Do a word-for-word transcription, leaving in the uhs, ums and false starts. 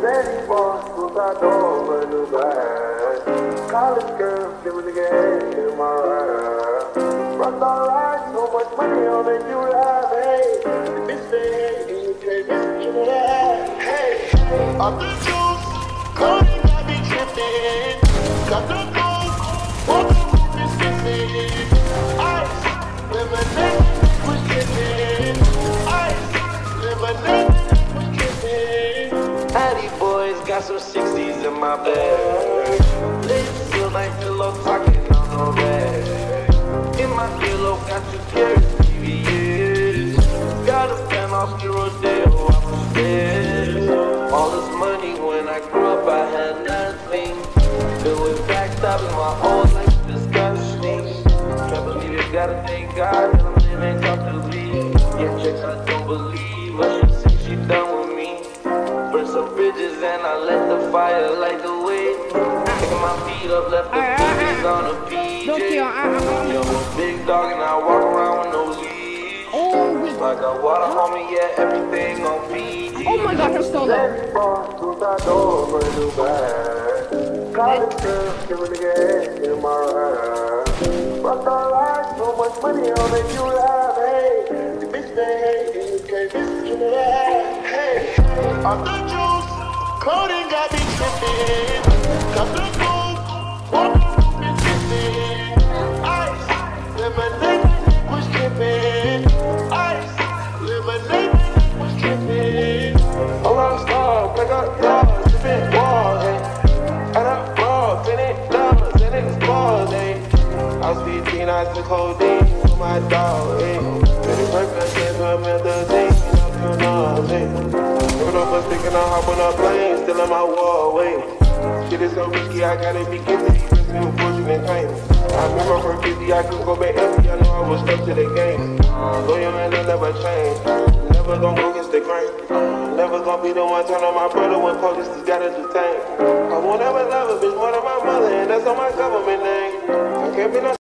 Daddy boss, who's our door, a new bag. College girls, give a nigga head in my ride. Rock all right, so much money on it, you laugh, hey. The bitch say, hey, and you can't miss it, that. Hey, off the juice, Cody got me tripping. Got the gold, walk the roof is missing. Ice, lemonade was tripping. Ice, lemonade was tripping. Addy boys got some sixties in my bag. Lips feel like pillow talking on the bag. In my pillow got two carrots, T V S. Got a penthouse, Rodeo off the stairs. All this money when I grew up I had nothing. Filled with backstabbing, my whole life disgusting. Can't believe you gotta thank God that I'm living comfortably. Get checks I don't believe, but she said she done with me. Burn some bridges and I let the fire light the way. Taking my feet up, left the bridges on a P J. I'm a big dog and I walk around with no leash. Like I water homie, yeah, everything on P G. Oh my gosh, I'm still there. College girls, give a nigga head in my ride. Rock all right, so much money on it, you laugh, hey. The bitch say, hey, and you can't miss it, that. Hey, off the juice, Cody got me tripping. Got the gold, walk the roof is missing. Ice, lemonade was tripping. Ice, lemonade was tripping. A rock star, pick up dogs, different walls, hey. And I brought fifty dollars and it's balls, ayy. I was fifteen, I took codeine with my dog, ayy. Pretty perfect, I said to a methazine, and I feel nauseous. Living off a stick and I hop on a plane, still in my wall, ayy. Shit is so risky, I gotta be gifted, even to unfortunate pain. I remember for fifty, I couldn't go back empty, I know I was stuck to the game. Loyal man, they'll never change. Never gon' go against the grain. Never gon' be the one turn on my brother when police just gotta detain. I won't ever love a bitch more than my mother, and